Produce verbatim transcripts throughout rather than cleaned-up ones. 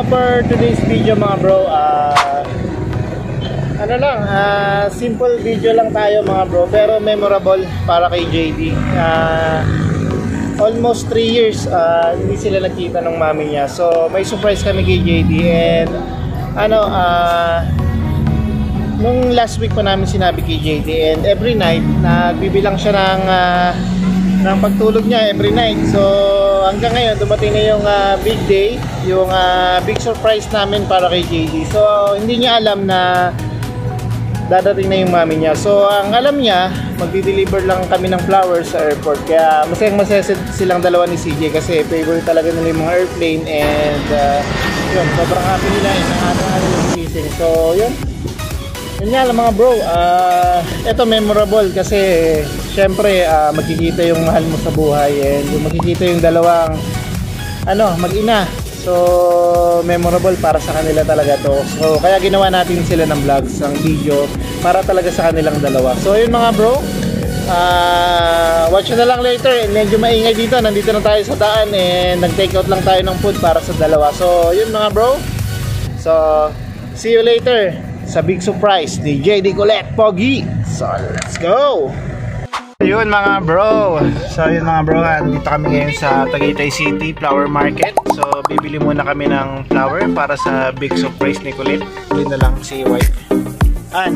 So for today's video mga bro, uh, ano lang, uh, simple video lang tayo mga bro, pero memorable para kay J D. uh, Almost three years uh, hindi sila nagkita ng mami niya. So may surprise kami kay J D. And ano, uh, nung last week pa namin sinabi kay J D, and every night nagbibilang siya ng uh, ng pagtulog niya every night. So hanggang ngayon dumating na yung uh, big day, yung uh, big surprise namin para kay J D. So hindi niya alam na dadating na yung mami niya. So ang alam niya, magdi-deliver lang kami ng flowers sa airport. Kaya masayang masaya silang dalawa ni C J kasi favorite talaga nila yung mga airplane. And uh, yun, sobrang happy nila. Inaano-ano yung gising. So yun, yun nga lang mga bro. uh, Ito memorable kasi syempre uh, magkikita yung mahal mo sa buhay. And yung magkikita yung dalawang ano, mag-ina. So memorable para sa kanila talaga to. So kaya ginawa natin sila ng vlogs, ng video para talaga sa kanilang dalawa. So yun mga bro, uh, watch na lang later. Medyo maingay dito, nandito na tayo sa daan and nag-take out lang tayo ng food para sa dalawa. So yun mga bro, so see you later sa big surprise ni J D Colette Pogi. So let's go. Yun mga bro, so yun mga bro, dito kami ngayon sa Tagaytay City Flower Market. So bibili muna kami ng flower para sa big surprise ni Colette. Bili na lang si wife. An?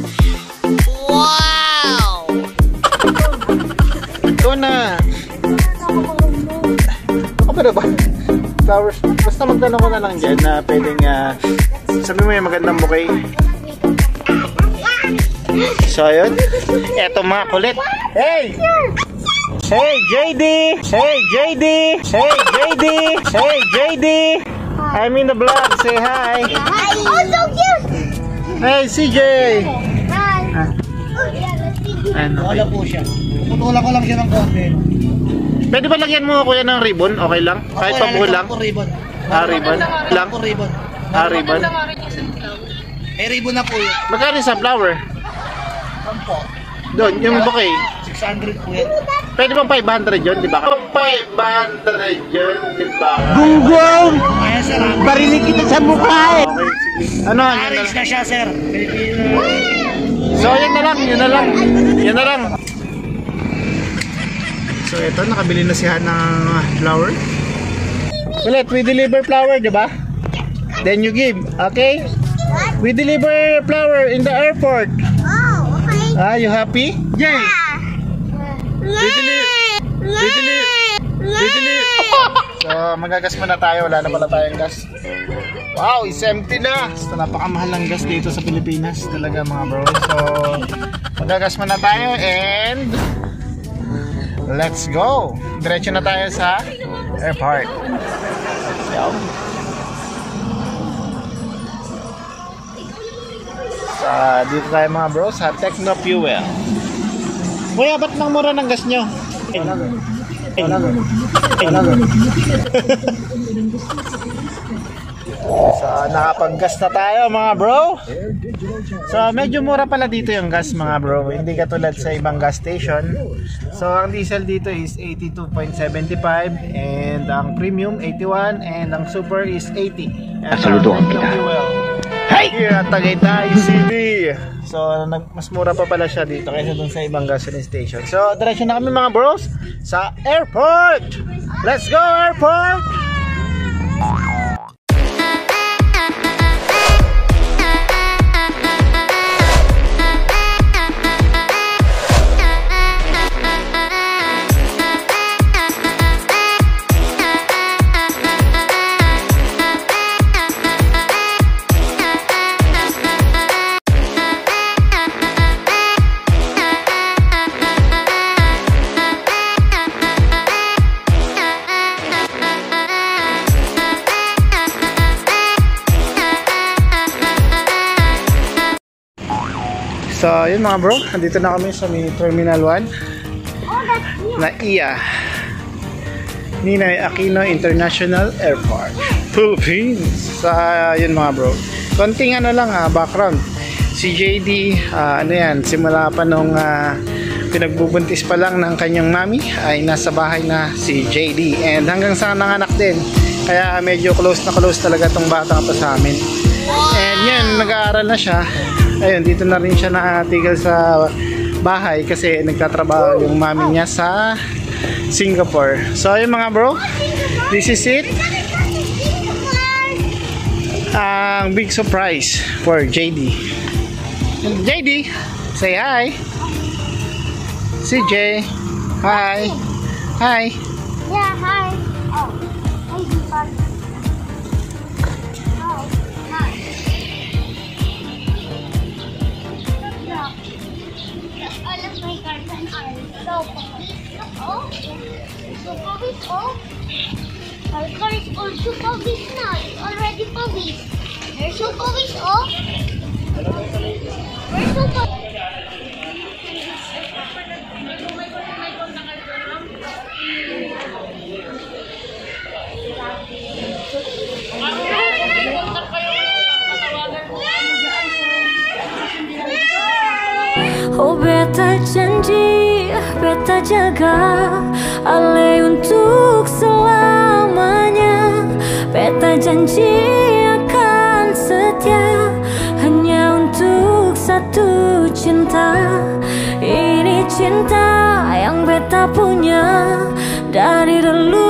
Wow! Ito na. Ako pa na ba? Flowers, basta magtanong ko na lang dyan na pwedeng uh, sabi mo yung magandang bouquet. So yun, eto mga kulit. Hey! Hey J D! Hey J D! Hey J D! Hey J D! I'm in the vlog, say hi! Hi! Oh, so cute! Hey C J! Hi! Ah. Ano? Wala po siya. Putulan ko lang siya ng konti. Pwede ba lagyan mo kuya ng ribbon? Okay lang? Kahit pa buo lang? Ribbon. Ah, ribbon? Lang? Ribbon. Ah, ribbon? Eh, ribbon na po yun. Magkano sa flower? Sampo. Doon, yung bouquet. six hundred po yan. Pwede bang five hundred yun, di ba? five hundred yun, di ba? Gunggong! Kaya sir, barinig kita sa mukha eh. Okay, sige. Ano? Arrange na siya sir. So, yun na lang, yun na lang. Yun na lang. So, ito, nakabili na siya ng flower. Ulit, we deliver flower, di ba? Then you give, okay? We deliver flower in the airport. Oh, okay. Ah, you happy? Yay! Yeah. We deliver. We deliver. We deliver. So, magagas muna tayo. Wala na pala tayong gas. Wow, is empty na. So, napakamahal ng gas dito sa Pilipinas. Talaga mga bro. So, magagas muna tayo and let's go. Diretso na tayo sa airport. So, so dito tayo mga bro sa Techno Fuel. Kuya, ba't nang mura ng gas nyo? So, nakapag-gas na tayo mga bro. So, medyo mura pala dito yung gas mga bro. Hindi katulad sa ibang gas station. So, ang diesel dito is eighty-two point seven five and ang premium eighty-one and ang super is eighty. And ang fuel here at Tagaytay City. So, mas mura pa pala siya dito kaysa dun sa ibang gasoline station. So, diretso na kami mga bros sa airport. Let's go airport! So, yun mga bro, nandito na kami sa mini Terminal one na I A Ninoy Aquino International Airport, Philippines. So, yun mga bro, konting ano lang, ah, background. Si J D, uh, ano yan, simula pa nung uh, pinagbubuntis pa lang ng kanyang mami ay nasa bahay na si J D, and hanggang sa nanganak din Kaya medyo close na close talaga tong bata to sa amin. And yan, nag-aaral na siya. Ayun, dito na rin siya nakatigil sa bahay kasi nagtatrabaho yung mami niya sa Singapore. So ayun mga bro, this is it. Ang big surprise for J D. J D, say hi. C J, hi. Hi. Yeah, hi. Oh, hi, Deepak. Oh, hi. Yeah. All of my cards are so police. Oh, so police. Oh, our car is also police now. It's already police. There's so police. Oh, where's so police? Oh beta janji, beta jaga Ale untuk selamanya. Beta janji akan setia hanya untuk satu cinta. Ini cinta yang beta punya dari dulu.